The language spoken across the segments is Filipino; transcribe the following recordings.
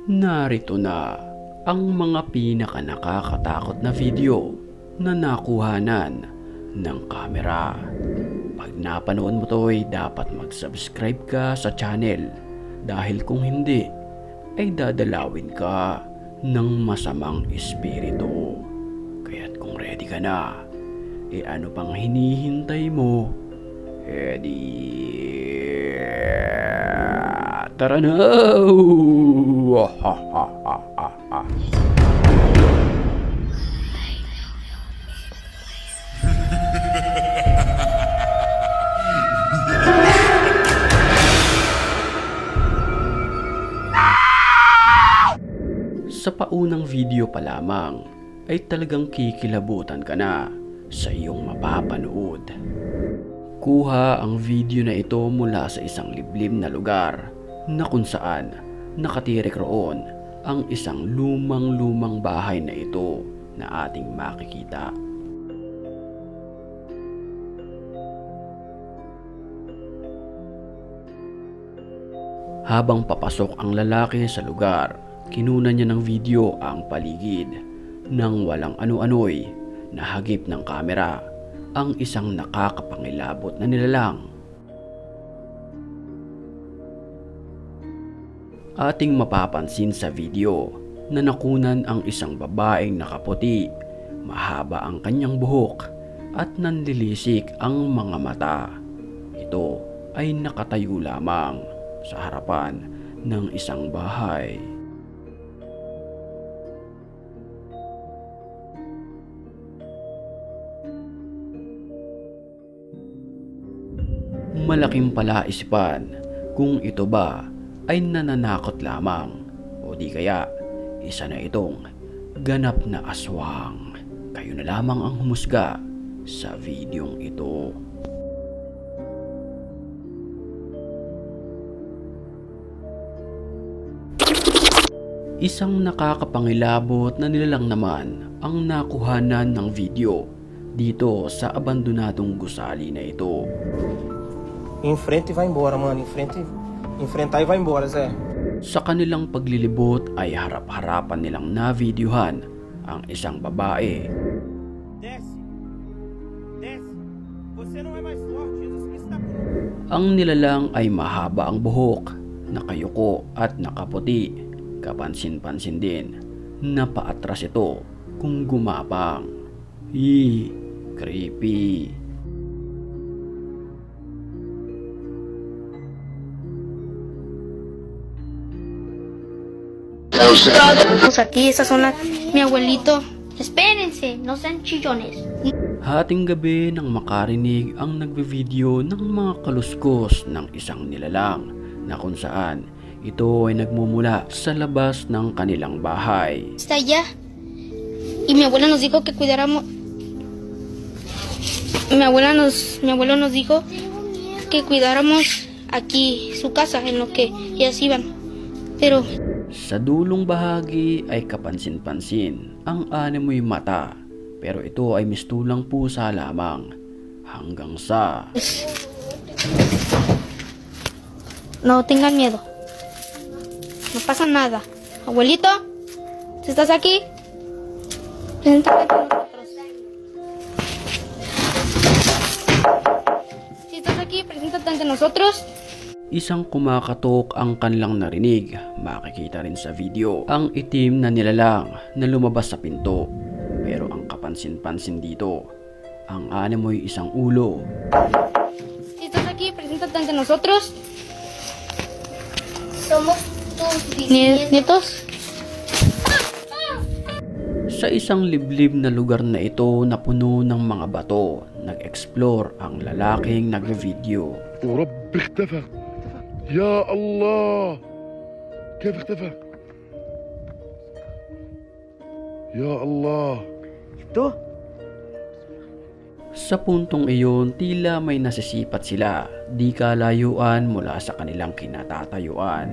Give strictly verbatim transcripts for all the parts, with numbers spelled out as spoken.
Narito na ang mga pinaka nakakatakot na video na nakuhanan ng kamera. Pag napanood mo to ay dapat mag-subscribe ka sa channel dahil kung hindi ay dadalawin ka ng masamang espiritu. Kaya't kung ready ka na, e ano pang hinihintay mo? Ready? Tara na! Sa paunang video pa lamang ay talagang kikilabutan ka na sa iyong mapapanood. Kuha ang video na ito mula sa isang liblib na lugar na kung saan nakatirik roon ang isang lumang-lumang bahay na ito na ating makikita. Habang papasok ang lalaki sa lugar, kinunan niya ng video ang paligid nang walang ano-ano'y nahagip ng kamera ang isang nakakapangilabot na nilalang. Ating mapapansin sa video na nakunan ang isang babaeng nakaputi, mahaba ang kanyang buhok at nanlilisik ang mga mata. Ito ay nakatayo lamang sa harapan ng isang bahay. Malaking palaisipan kung ito ba ay nananakot lamang o di kaya isa na itong ganap na aswang. Kayo na lamang ang humusga sa videong ito. Isang nakakapangilabot na nilalang naman ang nakuhanan ng video dito sa abandonadong gusali na ito. Enfrenta e vai embora, mano. Enfrenta, enfrentar e vai embora, Zé. Sa kanilang paglilibot ay harap-harapan nilang na-videohan ang isang babae. Desce. Desce. Você não é mais forte. Jesus Cristo está comigo. Ang nilalang ay mahaba ang buhok, nakayuko at nakaputi. Kapansin-pansin din na paatras ito kung gumapang. Eee, creepy. Aquí, esa zona, mi abuelito. Espérense, no sean chillones. Hating gabi nang makarinig ang nagbe-video ng mga kaluskos ng isang nilalang na kung saan ito ay nagmumula sa labas ng kanilang bahay. Está allá. Y mi abuela nos dijo que cuidáramos. Mi abuela nos, mi abuelo nos dijo que cuidáramos aquí su casa en lo que ellas iban. Pero sa dulong bahagi ay kapansin-pansin ang animoy mata, pero ito ay mistulang pusa lamang hanggang sa... No tengan miedo. No pasa nada. Abuelito, si estás aquí, preséntate con nosotros. Si estás aquí, preséntate ante nosotros. Isang kumakatok ang kanilang narinig. Makikita rin sa video ang itim na nilalang na lumabas sa pinto. Pero ang kapansin-pansin dito, ang animoy isang ulo. Si estás aquí, preséntate ante nosotros. Somos tus nietos. Sa isang liblib na lugar na ito na puno ng mga bato, nag-explore ang lalaking nagve-video. ورب اختفى يا الله كيف اختفى يا الله Ito? Sa puntong iyon, tila may nasisipat sila, di kalayuan mula sa kanilang kinatatayuan.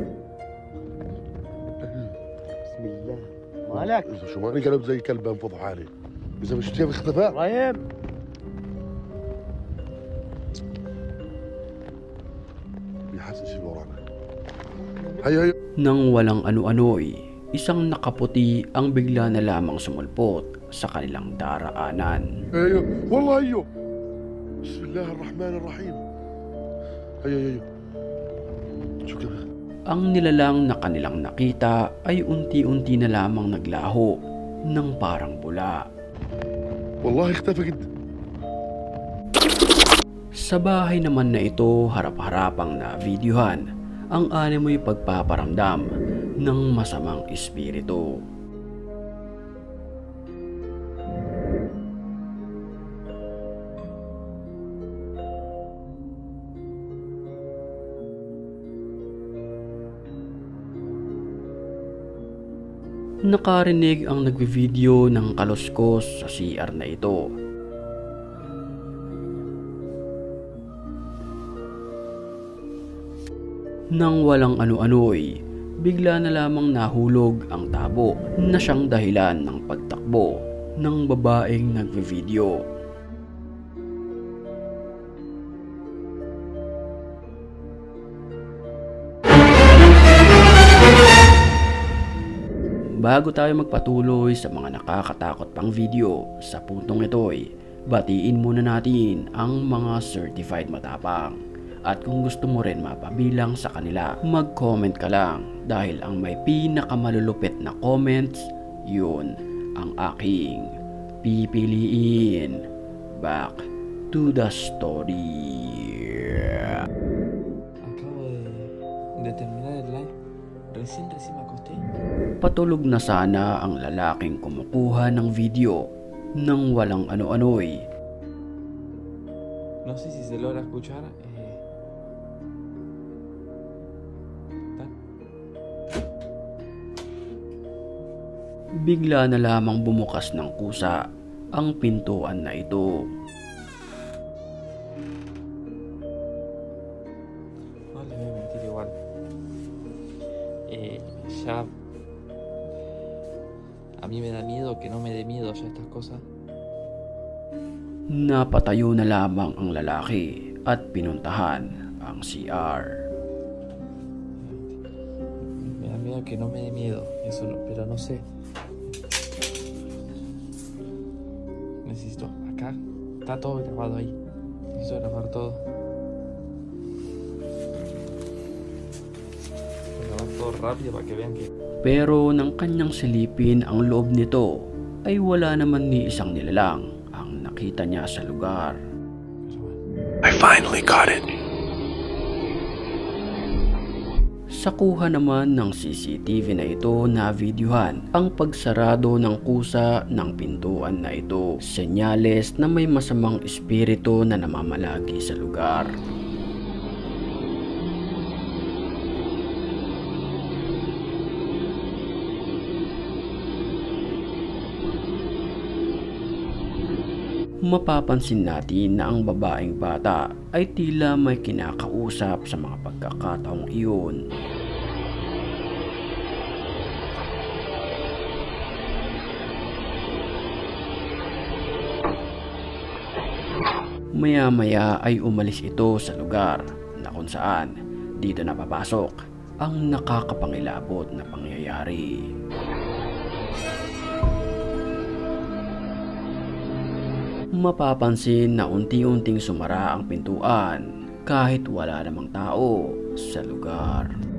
بسم الله. مالك؟ شو ماني قلب زي كلب انفض حالي اذا مش كيف اختفى ابراهيم. بيحسس اللي ورانا هيا هيا Nang walang ano-ano'y, isang nakaputi ang bigla na lamang sumulpot sa kanilang daraanan. هيا والله هيا بسم الله الرحمن الرحيم هيا هيا شو كده Ang nilalang na kanilang nakita ay unti-unti na lamang naglaho ng parang bula. والله اختفى جدا. Sa bahay naman na ito, harap-harapang na videohan ang animoy pagpaparamdam ng masamang espiritu. Nakarinig ang nagvi-video ng kaluskos sa C R na ito. Nang walang ano-ano'y, bigla na lamang nahulog ang tabo na siyang dahilan ng pagtakbo ng babaeng nagvi-video. Bago tayo magpatuloy sa mga nakakatakot pang video sa puntong ito'y, batiin muna natin ang mga certified matapang. At kung gusto mo rin mapabilang sa kanila, mag-comment ka lang dahil ang may pinakamalulupit na comments, yun ang aking pipiliin. Back to the story. Acabo de, de terminar el live. Recién, recién me acosté. Patulog na sana ang lalaking kumukuha ng video nang walang ano-ano'y. No sé si se logra escuchar. Eh... ¿Está? Bigla na lamang bumukas ng kusa ang pintuan na ito. No les voy a mentir igual. Eh, ya... A mí me da miedo que no me dé miedo ya estas cosas. Napatayo na lamang ang lalaki at pinuntahan ang C R. Me da miedo que no me dé miedo, eso no, pero no sé. Necesito, acá está todo grabado ahí. Necesito grabar todo. Voy a grabar todo rápido para que vean que... Pero nang kanyang silipin ang loob nito ay wala naman ni isang nilalang ang nakita niya sa lugar. I finally got it. Sa kuha naman ng C C T V na ito na videohan ang pagsarado ng kusa ng pintuan na ito. Senyales na may masamang espiritu na namamalagi sa lugar. Mapapansin natin na ang babaeng bata ay tila may kinakausap sa mga pagkakataong iyon. Maya-maya ay umalis ito sa lugar na kung saan dito napapasok ang nakakapangilabot na pangyayari. Mapapansin na unti-unting sumara ang pintuan kahit wala namang tao sa lugar.